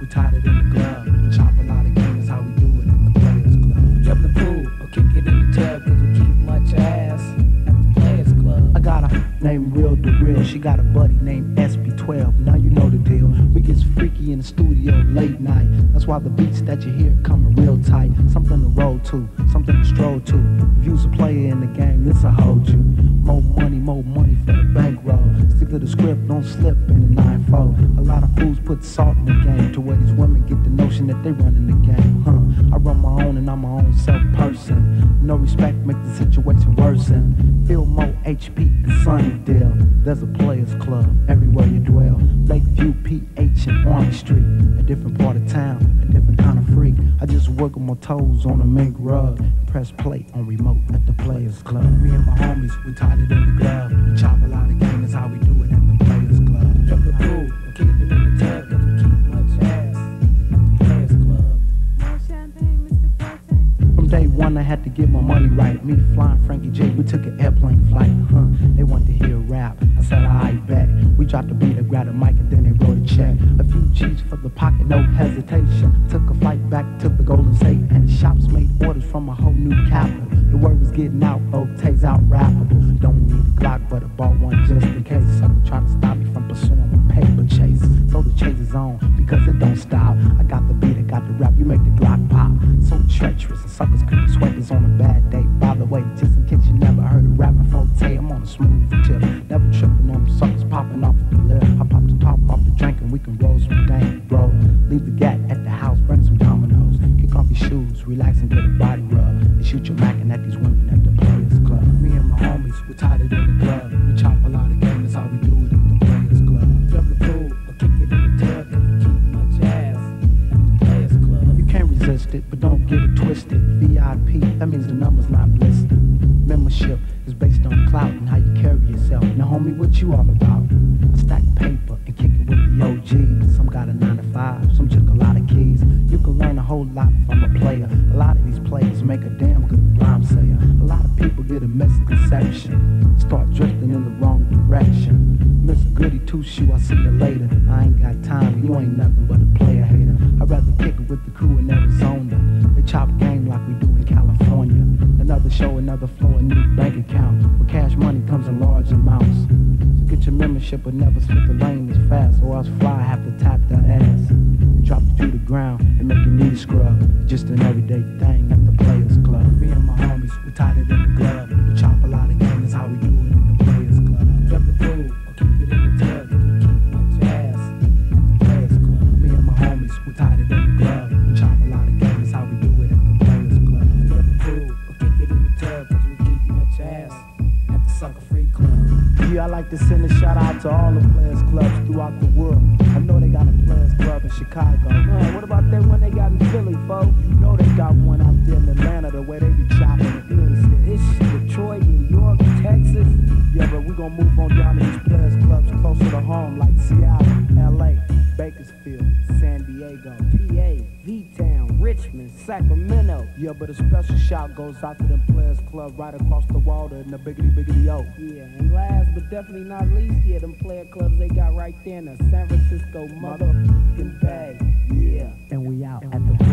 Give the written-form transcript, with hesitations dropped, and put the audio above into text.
we tied it in the glove. We chop a lot of game, that's how we do it in the Players Club. Jump the pool or kick it in the tub, cause we keep much ass at the Players Club. I got a name Real to Real, she got a buddy named SB12. Now you know the deal. We get freaky in the studio late night. That's why the beats that you hear coming real tight. Something to roll to, something to stroll to. If you's a player in the game, this'll hold you. More money for the bankroll. Stick to the script, don't slip in the 9-4. A lot of fools put salt in the game to where these women get the notion that they running the game. I run my own and I'm my own self person. No respect make the situation worsen. Feel more HP than Sunnydale. There's a Players Club everywhere you dwell. Lakeview, PH, and Orange Street. A different part of town, a different kind of freak. I just wiggle my toes on a mink rug and press play on remote at the Players Club. Me and my homies, we tied it in the glove. We chop a lot of game, that's how we do it at the Players Club. Jump the pool or kick it in the tub, cause we keep much ass at the Players Club. More champagne, Mr. Forte? From day one, I had to get my money right. Me, Flying Frankie J, we took an airplane flight. They wanted to hear rap. I said, I bet. We dropped the beat, I grabbed the mic, and then they wrote a check. A few G's for the pocket, no hesitation. Took a flight back to the Golden State, and the shops made orders from a whole new capital. The word was getting out, Otae's out rappable. Don't need a Glock, but I bought one just in case. Sucker try to stop me from pursuing my paper chase. Throw the chases on, because it don't stop. I got the beat, I got the rap, you make the Glock pop. So treacherous, and suckers couldn't sweat this on a bad day. By the way, just in case you never heard of rapping Forte, I'm on a smooth tip. Never tripping on them suckers popping off the lip. I pop the top off the drink and we can roll some dank, bro. Leave the gat at the house, bring some dominoes. Kick off your shoes, relax and get a body rub. And shoot your mackin' at these women at the Players Club. Me and my homies, we tied it in the club. We chop a lot of game, that's how we do it in the Players Club. Jump the pool or kick it in the tub, cause we keep much ass at the Players Club. You can't resist it, but don't get it twisted. VIP, that means the number's not listed. Membership is based on clout and how you carry yourself. Now, homie, what you all about? I stack paper and kick it with the OGs. Some got a 9 to 5, some took a lot of keys. You can learn a whole lot from a player. A lot of these players make a damn good rhyme sayer. A lot of people get a misconception, start drifting in the wrong direction. Miss Goody Two-Shoe, I'll see you later. I ain't got time, you ain't nothing but a player hater. I'd rather kick it with the crew in Arizona. They chop game like we do in California. Another show, another flow, a new bank account. Where cash money comes in large amounts. So get your membership, but never slip the lane as fast. Or else fly have to tap that ass and drop it to the ground and make your knees scrub. Just an everyday thing at the Players Club. Me and my homies, we tied it in the glove. We chop a lot of game, that's how we do it in the Players Club. Jump the pool or kick it in the tub, cause we keep much ass at the Players Club. Me and my homies, we tied it in the glove. We chop a lot of game, that's how we do it at the Players Club. Jump the pool or kick it in the tub, cause we keep much ass at the Sucker Free Club. Yeah, I like to send a shout out to all the Players Clubs throughout the world. I know they got a Players Club in Chicago. What about that one they got in Philly, folks? You know they got one out there in Atlanta, the way they be chopping it. It's Detroit, New York, Texas. Yeah, but we gonna move on down to these Players Clubs closer to home, like Seattle, LA, Bakersfield, San Diego, PA, V-Town, Richmond, Sacramento. yeah, but a special shout goes out to them Players Club right across the water in the biggity O. Yeah, and last but definitely not least, yeah, them player clubs they got right there in the San Francisco motherfucking Bay. Yeah. And we out at the